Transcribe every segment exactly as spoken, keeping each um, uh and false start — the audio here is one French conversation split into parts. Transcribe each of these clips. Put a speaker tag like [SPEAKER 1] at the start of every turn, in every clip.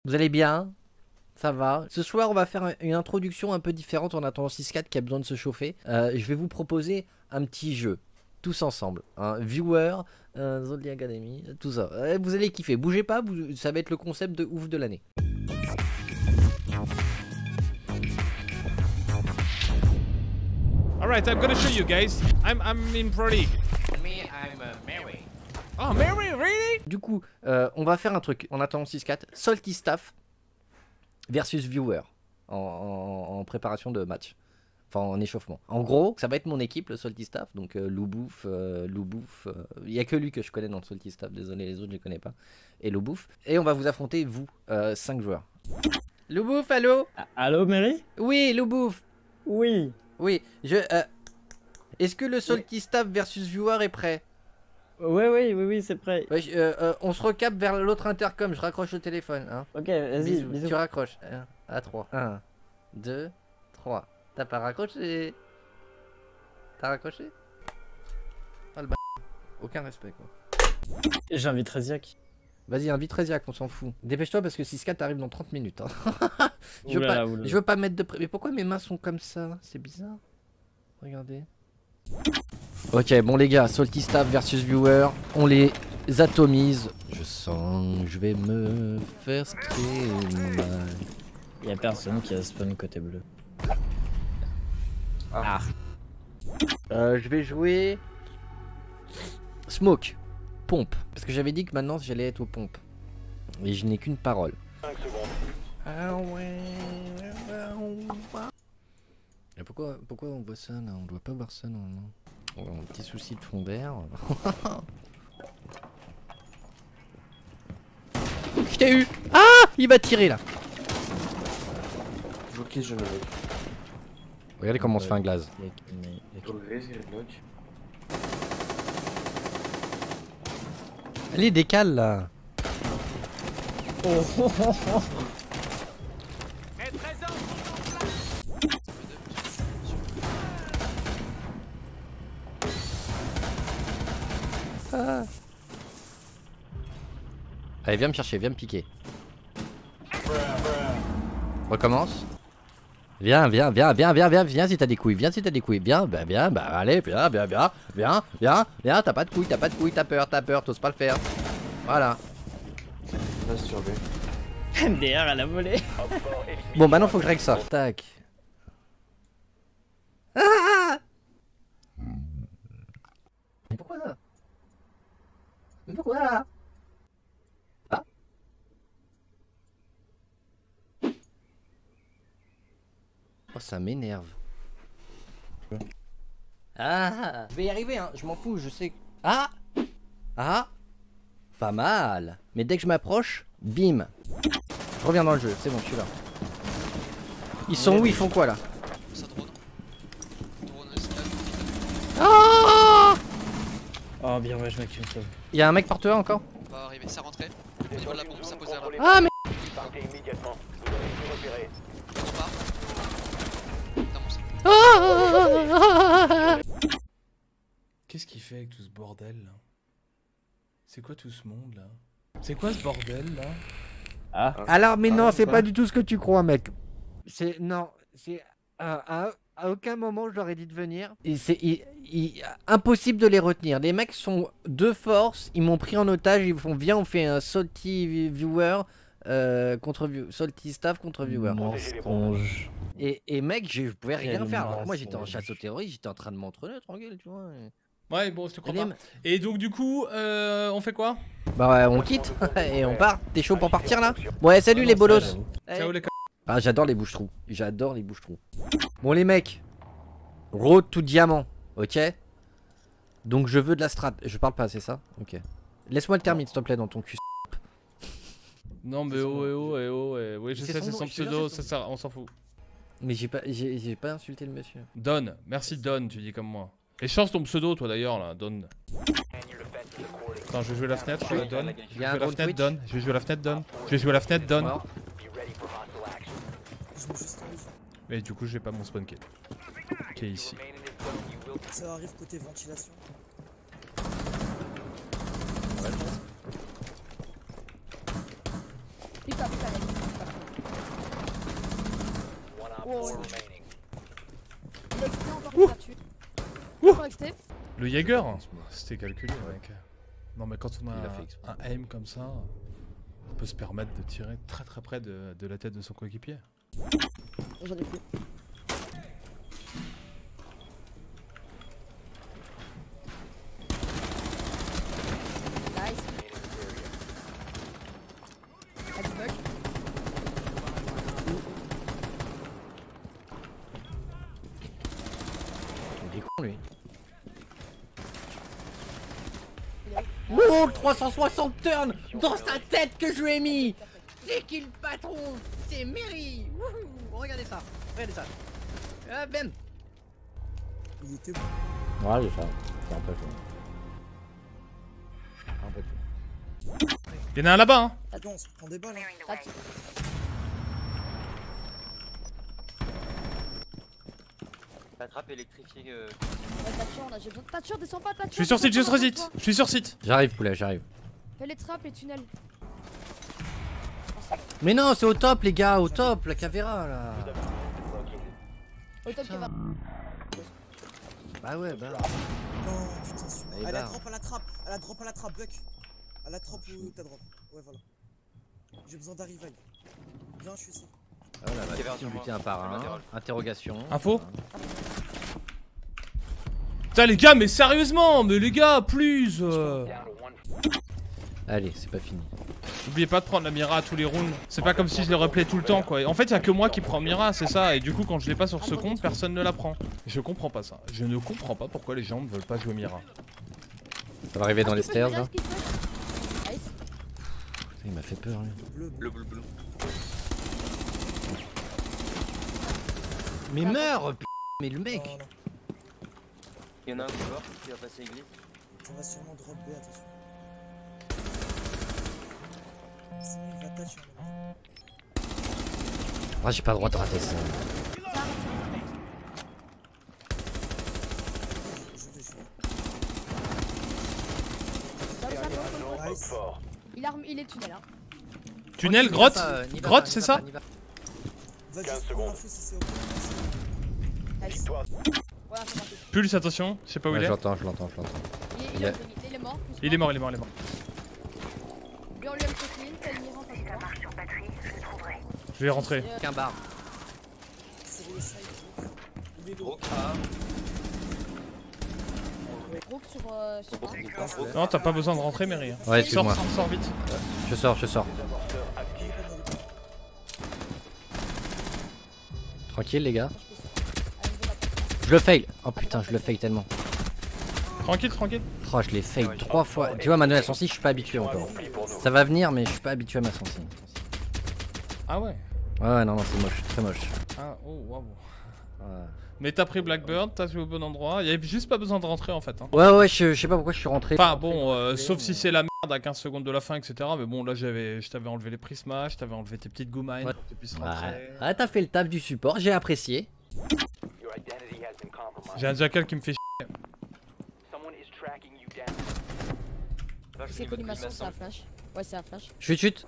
[SPEAKER 1] Vous allez bien? Ça va. Ce soir, on va faire une introduction un peu différente en attendant six quatre qui a besoin de se chauffer. Euh, je vais vous proposer un petit jeu, tous ensemble. Un hein. Viewer, euh, Zodiac Academy, tout ça. Euh, vous allez kiffer. Bougez pas, vous, ça va être le concept de ouf de l'année.
[SPEAKER 2] Alright, I'm gonna show you guys. I'm, I'm in Pro League.
[SPEAKER 3] Me, I'm uh, Mary.
[SPEAKER 2] Oh, Mary, really?
[SPEAKER 1] Du coup, euh, on va faire un truc en attendant six quatre. Salty Staff versus Viewer en, en, en préparation de match. Enfin, en échauffement. En gros, ça va être mon équipe, le Salty Staff. Donc, euh, Loubouf, euh, Loubouf. Il euh, n'y a que lui que je connais dans le Salty Staff. Désolé, les autres, je ne connais pas. Et Loubouf. Et on va vous affronter, vous, euh, cinq joueurs. Loubouf, allô?
[SPEAKER 4] Allô, Mary?
[SPEAKER 1] Oui, Loubouf.
[SPEAKER 4] Oui.
[SPEAKER 1] Oui, je. Euh, Est-ce que le Salty oui. Staff versus Viewer est prêt?
[SPEAKER 4] Oui, oui, oui, oui, c'est prêt.
[SPEAKER 1] Ouais, euh, euh, on se recapte vers l'autre intercom. Je raccroche le téléphone. Hein.
[SPEAKER 4] Ok, vas-y, bisous.
[SPEAKER 1] Tu raccroches. un, à trois. un, deux, trois. T'as pas raccroché? T'as raccroché? Ah le b***. Aucun respect quoi.
[SPEAKER 4] J'invite Reziac.
[SPEAKER 1] Vas-y, invite Reziac, on s'en fout. Dépêche-toi parce que six quatre arrive dans trente minutes. Hein. je, veux
[SPEAKER 4] oulala,
[SPEAKER 1] pas,
[SPEAKER 4] oulala.
[SPEAKER 1] je veux pas mettre de pré... Mais pourquoi mes mains sont comme ça? C'est bizarre. Regardez. Ok, bon les gars, Salty Staff versus Viewer, on les atomise. Je sens que je vais me faire stream.
[SPEAKER 4] Y'a personne qui a spawn côté bleu.
[SPEAKER 1] Ah. Euh, je vais jouer Smoke, pompe. Parce que j'avais dit que maintenant j'allais être aux pompes. Et je n'ai qu'une parole. Ah ouais. Et pourquoi, pourquoi on voit ça là? On doit pas voir ça normalement. Oh, un petit souci de fond vert. Je t'ai eu. Ah, il va tirer là.
[SPEAKER 5] Ok, je me mets.
[SPEAKER 1] Regardez comment on se fait un glaze. Allez, décale là.
[SPEAKER 4] Oh.
[SPEAKER 1] Ah. Allez, viens me chercher, viens me piquer. Recommence. Viens, viens, viens, viens, viens, viens, viens si t'as des couilles, viens si t'as des couilles, viens, bah viens, bah allez, viens, viens, viens, viens, viens, viens, t'as pas de couilles, t'as pas de couilles, t'as peur, t'as peur, t'oses pas le faire. Voilà.
[SPEAKER 4] M D R à la volée.
[SPEAKER 1] Bon, maintenant faut que je règle ça. Tac. Ah! Mais pourquoi ça? Mais pourquoi? Ah. Oh, ça m'énerve. Ah, je vais y arriver, hein. Je m'en fous, je sais. Ah, ah, pas mal. Mais dès que je m'approche, bim. Je reviens dans le jeu. C'est bon, je suis là. Ils sont où? Ils font quoi là?
[SPEAKER 6] Ça drone. Drone escalade.
[SPEAKER 1] Ah!
[SPEAKER 4] Oh, bien, ouais, je mec, tu me sauves.
[SPEAKER 1] Y'a un mec par toi encore?
[SPEAKER 6] On va arriver, ça rentrait. Au niveau de la bombe, ça posait à la bombe.
[SPEAKER 1] Ah, mais.
[SPEAKER 6] On part. Putain, mon sang.
[SPEAKER 1] Ah!
[SPEAKER 5] Qu'est-ce qu'il fait avec tout ce bordel là? C'est quoi tout ce monde là? C'est quoi ce bordel là?
[SPEAKER 4] Ah.
[SPEAKER 1] Alors, mais
[SPEAKER 5] Ah,
[SPEAKER 1] non, c'est
[SPEAKER 5] quoi
[SPEAKER 1] pas du tout ce que tu crois, mec. C'est. Non, c'est. À, à, à aucun moment je leur ai dit de venir. C'est impossible de les retenir. Les mecs sont de force, ils m'ont pris en otage, ils font viens, on fait un Salty Viewer euh, contre view, Salty Staff contre Viewer.
[SPEAKER 4] Mensonge.
[SPEAKER 1] Et, et mec, je pouvais rien
[SPEAKER 4] Quel
[SPEAKER 1] faire. Alors, moi j'étais en
[SPEAKER 4] mensonge.
[SPEAKER 1] chasse aux terroristes, j'étais en train de m'entraîner tranquille, tu vois.
[SPEAKER 2] Ouais, bon, je te crois
[SPEAKER 1] Allez,
[SPEAKER 2] pas. Et donc, du coup, euh, on fait quoi?
[SPEAKER 1] Bah ouais, on quitte et on part. T'es chaud pour partir là? Ouais, salut les bolos.
[SPEAKER 2] Ciao les
[SPEAKER 1] Ah, j'adore les bouches-trous. J'adore les bouches-trous. Bon, les mecs. Road to diamant. Ok. Donc, je veux de la strat. Je parle pas, c'est ça? Ok. Laisse-moi le termine, s'il te plaît, dans ton cul.
[SPEAKER 2] Non, mais oh, eh oh, eh oh, eh. Oui, je
[SPEAKER 1] C'est
[SPEAKER 2] sais,
[SPEAKER 1] son
[SPEAKER 2] c'est
[SPEAKER 1] nom,
[SPEAKER 2] son
[SPEAKER 1] je te jure,
[SPEAKER 2] pseudo,
[SPEAKER 1] c'est
[SPEAKER 2] ça
[SPEAKER 1] son-
[SPEAKER 2] sert, on s'en fout.
[SPEAKER 1] Mais j'ai pas, j'ai j'ai pas insulté le monsieur.
[SPEAKER 2] Don, merci Don, tu dis comme moi. Et change ton pseudo, toi d'ailleurs, là, Don. Attends, je vais jouer la fenêtre, euh, Don. Je
[SPEAKER 1] Il y
[SPEAKER 2] vais
[SPEAKER 1] a un
[SPEAKER 2] jouer la
[SPEAKER 1] drone
[SPEAKER 2] fenêtre,
[SPEAKER 1] Twitch.
[SPEAKER 2] Don. Je vais jouer la fenêtre, Don. Je vais jouer la fenêtre, Don.
[SPEAKER 1] Mort.
[SPEAKER 2] Mais du coup, j'ai pas mon spawn kill. Qui est ici.
[SPEAKER 7] Ça arrive côté ventilation.
[SPEAKER 8] Putain, putain, mec. Oh, il a exté encore une vertu. Encore exté.
[SPEAKER 2] Le Jaeger, c'était calculé, mec. Non, mais quand on
[SPEAKER 1] Il a fait
[SPEAKER 2] a
[SPEAKER 1] exprès.
[SPEAKER 2] un aim comme ça, on peut se permettre de tirer très très près de, de la tête de son coéquipier.
[SPEAKER 8] J'en ai plus. Nice. Ah, du bug.
[SPEAKER 1] Il est con lui.
[SPEAKER 8] Il est où?
[SPEAKER 1] Oh, le trois cent soixante turn dans sa tête que je lui ai mis. C'est qui le patron? C'est Mary. Wouhou, regardez ça. Regardez ça. Ah, ben.
[SPEAKER 7] Il était bon.
[SPEAKER 1] Ouais, c'est ça. C'est un peu chaud. Un peu chaud.
[SPEAKER 2] Il y en a un là-bas, hein.
[SPEAKER 7] Attends, on se prend des balles. Hein.
[SPEAKER 8] Tac.
[SPEAKER 9] La trappe électrifiée. Euh...
[SPEAKER 8] Ouais, Thatcher, on a j'ai besoin de Thatcher, descends pas Thatcher.
[SPEAKER 2] Je suis sur site, je suis sur
[SPEAKER 8] descends
[SPEAKER 2] site.
[SPEAKER 8] pas,
[SPEAKER 2] Je suis sur site.
[SPEAKER 1] J'arrive, poulet, j'arrive.
[SPEAKER 8] Fais les trappes et tunnels.
[SPEAKER 1] Mais non, c'est au top, les gars, au top, la cavéra là.
[SPEAKER 8] Au top qui va.
[SPEAKER 1] Bah ouais, bah.
[SPEAKER 7] Non, putain, celui-là.
[SPEAKER 1] Allez,
[SPEAKER 7] Elle a
[SPEAKER 1] barre.
[SPEAKER 7] drop à la trappe. Elle a drop à la trappe, Buck. Elle a drop où t'as drop. Ouais, voilà. J'ai besoin d'un revive. Viens, je suis ici.
[SPEAKER 1] Ah voilà, bah,
[SPEAKER 9] Cavéra
[SPEAKER 1] tu
[SPEAKER 9] sur
[SPEAKER 1] buté
[SPEAKER 9] moi.
[SPEAKER 1] un par
[SPEAKER 9] Je
[SPEAKER 1] un.
[SPEAKER 9] m'interroge.
[SPEAKER 1] Interrogation.
[SPEAKER 2] Info. Putain, les gars, mais sérieusement, mais les gars, plus. euh,
[SPEAKER 1] Allez, c'est pas fini.
[SPEAKER 2] N'oubliez pas de prendre la Mira à tous les rounds. C'est pas comme si je les replay tout le temps, quoi. En fait, y a que moi qui prends Mira, c'est ça. Et du coup, quand je l'ai pas sur ce compte, personne ne la prend. Et je comprends pas ça. Je ne comprends pas pourquoi les gens ne veulent pas jouer Mira.
[SPEAKER 1] Ça va arriver dans les stairs là.
[SPEAKER 8] Nice.
[SPEAKER 1] Putain, il m'a fait peur lui.
[SPEAKER 7] Bleu, bleu.
[SPEAKER 9] Bleu, bleu, bleu.
[SPEAKER 1] Mais meurs, p***, mais le mec.
[SPEAKER 7] Non, non.
[SPEAKER 9] Il y en a un qui est mort, qui va passer glitch.
[SPEAKER 7] Ça va sûrement drop B, attention. Sinon, il va touch en même temps.
[SPEAKER 1] Ah, j'ai pas le droit de rater ça.
[SPEAKER 7] Je vais, je vais.
[SPEAKER 8] Ça, ça, go, go, go.
[SPEAKER 7] Nice.
[SPEAKER 8] Il a rem- il est tunnel hein.
[SPEAKER 2] Tunnel,
[SPEAKER 1] N'y va
[SPEAKER 2] grotte.
[SPEAKER 1] pas, n'y va
[SPEAKER 2] Grotte,
[SPEAKER 1] pas,
[SPEAKER 2] c'est
[SPEAKER 1] n'y
[SPEAKER 2] ça
[SPEAKER 1] va pas, n'y va pas.
[SPEAKER 7] Va juste prendre l'info si c'est ok.
[SPEAKER 8] Nice. Voilà, c'est parti.
[SPEAKER 2] Pulse, attention. Je sais pas où
[SPEAKER 1] Ouais,
[SPEAKER 2] il
[SPEAKER 1] je
[SPEAKER 2] est.
[SPEAKER 1] l'entends, je l'entends, je l'entends.
[SPEAKER 8] Il est, il,
[SPEAKER 1] Il
[SPEAKER 8] est,
[SPEAKER 1] est-
[SPEAKER 8] il est mort. plus
[SPEAKER 2] Il est mort, il est mort, il est mort.
[SPEAKER 8] Lui, on lui aime ce clean, t'as une mire en face de toi.
[SPEAKER 2] Je vais rentrer.
[SPEAKER 8] Et, euh,
[SPEAKER 1] Qu'un bar.
[SPEAKER 7] Sur le side, il est low.
[SPEAKER 9] Gros A.
[SPEAKER 8] Rook sur. Euh, sur
[SPEAKER 9] Gros,
[SPEAKER 8] un.
[SPEAKER 9] gros, gros, gros.
[SPEAKER 2] Non, t'as pas besoin de rentrer, Mary.
[SPEAKER 1] Ouais,
[SPEAKER 2] Sors,
[SPEAKER 1] excuse-moi.
[SPEAKER 2] sors, sors vite.
[SPEAKER 1] Je sors, je sors. Tranquille, les gars. Je le fail. Oh putain, je le fail tellement.
[SPEAKER 2] Tranquille, tranquille.
[SPEAKER 1] Oh, je l'ai fail trois fois. Tu vois, Manuel Sensi, je suis pas habitué encore. Ça va venir, mais je suis pas habitué à ma Sensi.
[SPEAKER 2] Ah ouais.
[SPEAKER 1] Ouais, ouais, non, non, c'est moche, très moche.
[SPEAKER 2] Ah, oh, waouh.
[SPEAKER 1] Ouais,
[SPEAKER 2] Mais t'as pris Blackbird, t'as joué au bon endroit. Il y avait juste pas besoin de rentrer en fait. Hein.
[SPEAKER 1] ouais, ouais, je, je sais pas pourquoi je suis rentré.
[SPEAKER 2] Enfin bon, euh, sauf si c'est la merde à quinze secondes de la fin, et cetera. Mais bon, là j'avais, je t'avais enlevé les prismas, je t'avais enlevé tes petites goumines
[SPEAKER 1] Ouais.
[SPEAKER 2] pour que tu puisses rentrer.
[SPEAKER 1] Ouais, ah, t'as fait le taf du support, j'ai apprécié.
[SPEAKER 2] J'ai un jackal qui me fait chier.
[SPEAKER 9] Là, je
[SPEAKER 8] C'est
[SPEAKER 9] finis votre
[SPEAKER 8] collimation, c'est
[SPEAKER 9] collimation.
[SPEAKER 8] un flash. Ouais, c'est un flash.
[SPEAKER 1] Chut, chut.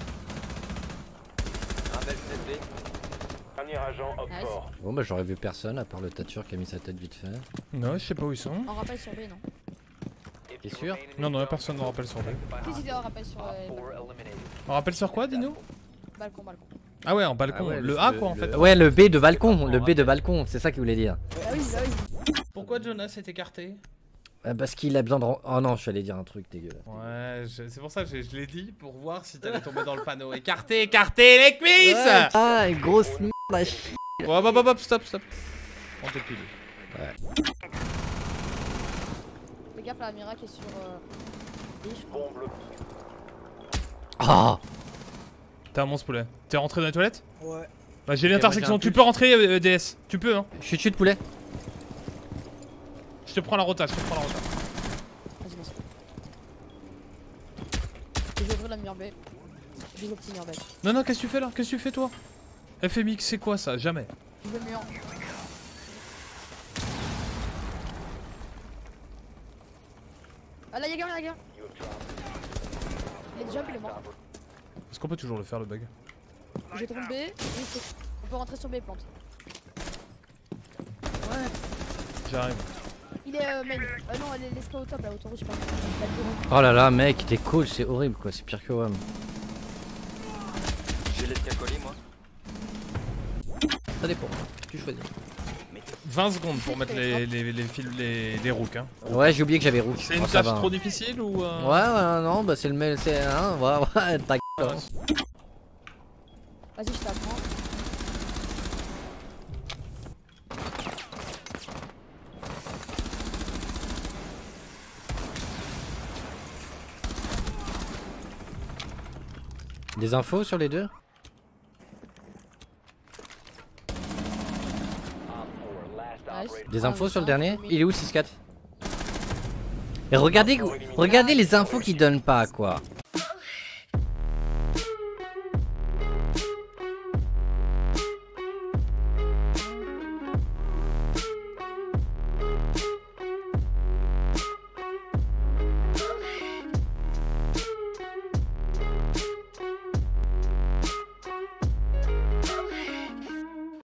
[SPEAKER 9] Rappel Z B.
[SPEAKER 8] Nice.
[SPEAKER 1] Bon, bah, j'aurais vu personne à part le Thatcher qui a mis sa tête vite fait.
[SPEAKER 2] Non, je sais pas où ils sont.
[SPEAKER 8] On rappelle sur B, non?
[SPEAKER 1] T'es sûr?
[SPEAKER 2] Non, non, personne ne rappelle sur B.
[SPEAKER 8] Qu'est-ce qu'il y a on rappelle sur. Euh, balcon.
[SPEAKER 2] On rappelle sur quoi, dis-nous?
[SPEAKER 8] balcon, balcon.
[SPEAKER 2] Ah ouais, en balcon.
[SPEAKER 1] Ah ouais,
[SPEAKER 2] le A quoi en fait.
[SPEAKER 1] Ouais, le B de balcon, le B de balcon, c'est ça qu'il voulait dire.
[SPEAKER 8] Bah oui, bah oui.
[SPEAKER 2] Pourquoi Jonas s'est écarté?
[SPEAKER 1] Euh, Parce qu'il a besoin de. ren- Oh non, je suis allé dire un truc dégueulasse.
[SPEAKER 2] Ouais, je- c'est pour ça que je, je l'ai dit pour voir si t'allais tomber dans le panneau. Écarté, écarté les cuisses.
[SPEAKER 1] Ouais. Ah, une grosse merde à chier.
[SPEAKER 2] Bon, hop, hop, hop, stop, stop. On te pile.
[SPEAKER 8] Fais gaffe, la Mira qui est sur. Euh... B, je crois.
[SPEAKER 1] Ah.
[SPEAKER 2] T'es un monstre poulet. T'es rentré dans les toilettes?
[SPEAKER 7] Ouais.
[SPEAKER 2] Bah j'ai
[SPEAKER 1] Ok,
[SPEAKER 2] l'intersection,
[SPEAKER 1] moi, j'ai un
[SPEAKER 2] tu peux rentrer euh, D S. Tu peux hein.
[SPEAKER 1] Chut, chut, poulet.
[SPEAKER 2] Je te prends la rota, je te prends la rota.
[SPEAKER 8] Vas-y, vas-y. Je vais ouvrir la mur B. Je vais au petit mur B.
[SPEAKER 2] Non, non, qu'est-ce que tu fais là? Qu'est-ce que tu fais toi? F M X, c'est quoi ça? Jamais.
[SPEAKER 8] Je veux le mur. Ah là, y'a gars, y'a gars. Il est jump, il est mort.
[SPEAKER 2] Est-ce qu'on peut toujours le faire le bug?
[SPEAKER 8] J'ai trompé. Oui, c'est. On peux rentrer sur mes plantes.
[SPEAKER 2] J'arrive.
[SPEAKER 8] Il est euh, main. Euh, non, les, les scouts au top là, autour, je sais pas.
[SPEAKER 1] Oh là là, mec, t'es cool, c'est horrible quoi, c'est pire que W A M.
[SPEAKER 9] J'ai l'escacolis moi.
[SPEAKER 1] Ça dépend, tu choisis.
[SPEAKER 2] vingt secondes pour mettre les, les, les, fils, les, les rooks. Hein.
[SPEAKER 1] Ouais, j'ai oublié que j'avais rook.
[SPEAKER 2] C'est une
[SPEAKER 1] Oh, ça
[SPEAKER 2] tâche
[SPEAKER 1] va,
[SPEAKER 2] trop
[SPEAKER 1] hein.
[SPEAKER 2] difficile ou. Euh...
[SPEAKER 1] Ouais, ouais, non, bah c'est le mail, c'est. Hein, ouais, ouais, ta gueule. hein.
[SPEAKER 8] Vas-y, je t'apprends.
[SPEAKER 1] Des infos sur les deux?
[SPEAKER 8] Nice.
[SPEAKER 1] Des
[SPEAKER 8] Ah,
[SPEAKER 1] infos
[SPEAKER 8] mais
[SPEAKER 1] sur le
[SPEAKER 8] ça,
[SPEAKER 1] dernier?
[SPEAKER 8] mais-
[SPEAKER 1] Il est où six quatre? Et regardez, regardez les infos qu'il donne pas quoi.